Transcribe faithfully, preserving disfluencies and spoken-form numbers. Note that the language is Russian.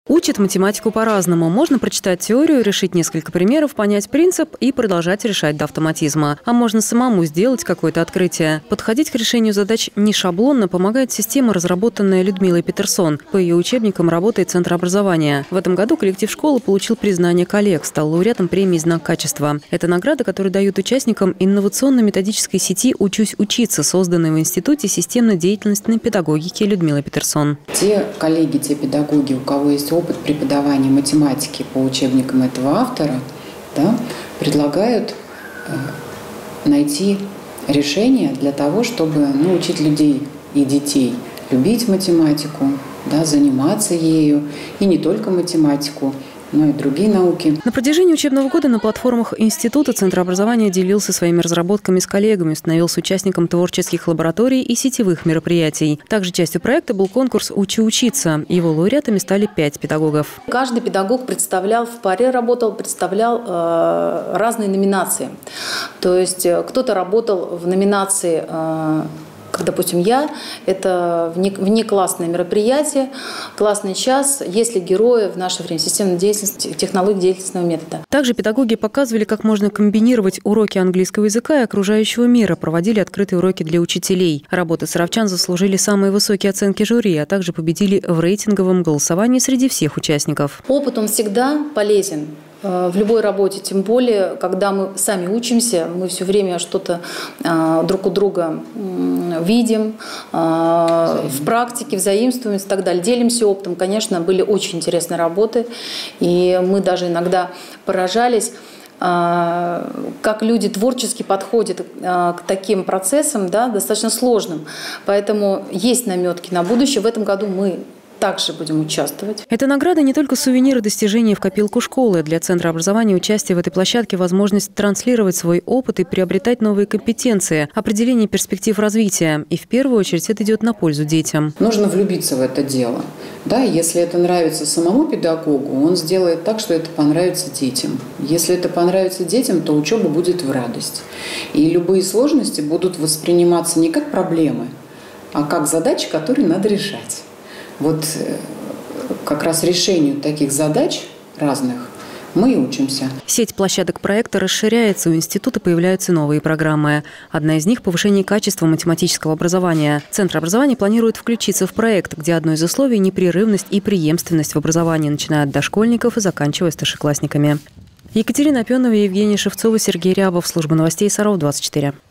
Учат математику по-разному. Можно прочитать теорию, решить несколько примеров, понять принцип и продолжать решать до автоматизма. А можно самому сделать какое-то открытие. Подходить к решению задач не шаблонно помогает система, разработанная Людмилой Петерсон. По ее учебникам работает Центр образования. В этом году коллектив школы получил признание коллег, стал лауреатом премии «Знак качества». Это награда, которую дают участникам инновационно-методической сети «Учусь учиться», созданной в Институте системно-деятельностной педагогики Людмилы Петерсон. Те коллеги, те педагоги, у кого есть опыт преподавания математики по учебникам этого автора, да, предлагают э, найти решение для того, чтобы научить людей и детей любить математику, да, заниматься ею, и не только математику, но и другие науки. На протяжении учебного года на платформах Института Центр образования делился своими разработками с коллегами, становился участником творческих лабораторий и сетевых мероприятий. Также частью проекта был конкурс «Учи учиться». Его лауреатами стали пять педагогов. Каждый педагог представлял, в паре работал, представлял э, разные номинации. То есть э, кто-то работал в номинации э, как, допустим, я, это внеклассное мероприятие, классный час, если герои в наше время системной деятельности, технологии деятельностного метода. Также педагоги показывали, как можно комбинировать уроки английского языка и окружающего мира, проводили открытые уроки для учителей. Работы саровчан заслужили самые высокие оценки жюри, а также победили в рейтинговом голосовании среди всех участников. Опыт, он всегда полезен в любой работе, тем более, когда мы сами учимся, мы все время что-то э, друг у друга э, видим, э, в практике взаимствуем и так далее, делимся опытом. Конечно, были очень интересные работы, и мы даже иногда поражались, э, как люди творчески подходят э, к таким процессам, да, достаточно сложным. Поэтому есть наметки на будущее. В этом году мы также будем участвовать. Эта награда не только сувениры достижений в копилку школы. Для Центра образования участие в этой площадке – возможность транслировать свой опыт и приобретать новые компетенции, определение перспектив развития. И в первую очередь это идет на пользу детям. Нужно влюбиться в это дело. Да, если это нравится самому педагогу, он сделает так, что это понравится детям. Если это понравится детям, то учеба будет в радость. И любые сложности будут восприниматься не как проблемы, а как задачи, которые надо решать. Вот как раз решению таких задач разных мы и учимся. Сеть площадок проекта расширяется, у института появляются новые программы. Одна из них – повышение качества математического образования. Центр образования планирует включиться в проект, где одно из условий – непрерывность и преемственность в образовании, начиная от дошкольников и заканчивая старшеклассниками. Екатерина Опенова, Евгений Шевцова, Сергей Рябов. Служба новостей Саров двадцать четыре.